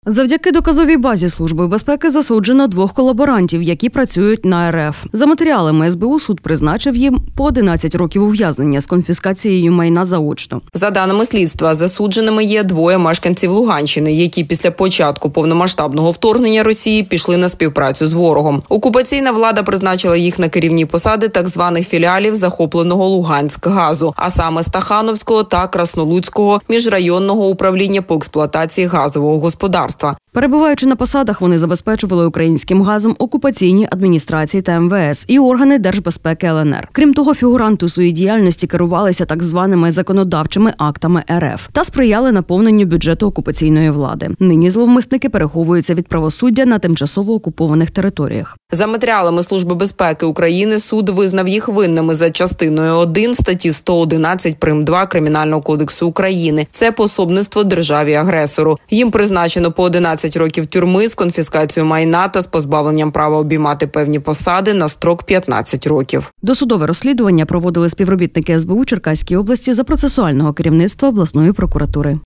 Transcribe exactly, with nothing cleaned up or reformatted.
Завдяки доказовій базі Служби безпеки засуджено двох колаборантів, які працюють на РФ. За матеріалами ес бе у суд призначив їм по одинадцять років ув'язнення з конфіскацією майна заочно. За даними слідства, засудженими є двоє мешканців Луганщини, які після початку повномасштабного вторгнення Росії пішли на співпрацю з ворогом. Окупаційна влада призначила їх на керівні посади так званих філіалів захопленого Луганськгазу, а саме Стахановського та Краснолуцького міжрайонного управління по експлуатації газового господарства. Перебуваючи на посадах, вони забезпечували українським газом окупаційні адміністрації та ем ве ес і органи держбезпеки ел ен ер. Крім того, фігуранти у своїй діяльності керувалися так званими законодавчими актами ер еф та сприяли наповненню бюджету окупаційної влади. Нині зловмисники переховуються від правосуддя на тимчасово окупованих територіях. За матеріалами Служби безпеки України суд визнав їх винними за частиною один статті сто одинадцять прим. два Кримінального кодексу України. Це пособництво державі-агресору. Їм призначено по одинадцять років тюрми з конфіскацією майна та з позбавленням права обіймати певні посади на строк п'ятнадцять років. Досудове розслідування проводили співробітники ес бе у Черкаській області за процесуального керівництва обласної прокуратури.